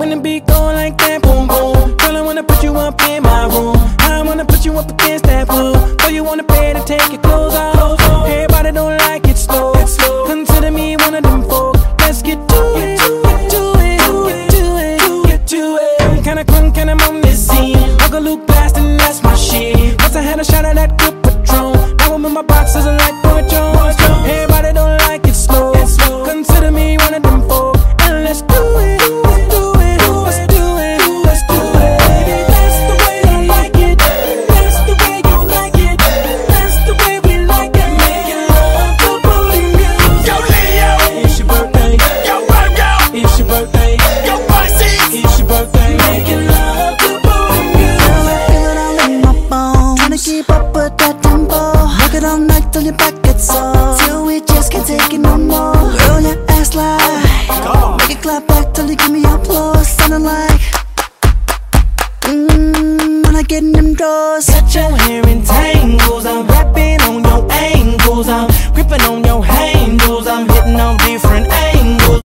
when the beat go like that, boom boom. Girl, I wanna put you up in my room. I wanna put you up against that wall. So you wanna pay to take your clothes off. Everybody don't like it slow. Consider me one of them folks. Let's get to it, get to it, get to it, get to it. I'm kinda crunk and I'm on this scene. Uncle Luke blasting, that's my shit. Once I had a shot of that good Patron. Now I'm in my boxes and like Boy Jones. Everybody don't like it slow. Consider me one of them folks. And let's do it, let's do it, let's do it, let's do it. That's the way I like it. That's the way you like it. That's the way we like it. Making love to booty music. Yo, Leo, It's your birthday. yo, Virgo, It's your birthday. yo, Pisces. It's your birthday. Making love to booty music. Girl, I feel it all in my bones. Tryna keep up with that tempo. Work it all night till your back gets sore. Till we just can't take it no more. Girl, your ass like make it clap back till you give me applause. Sounding like when I get in them doors. Got your hair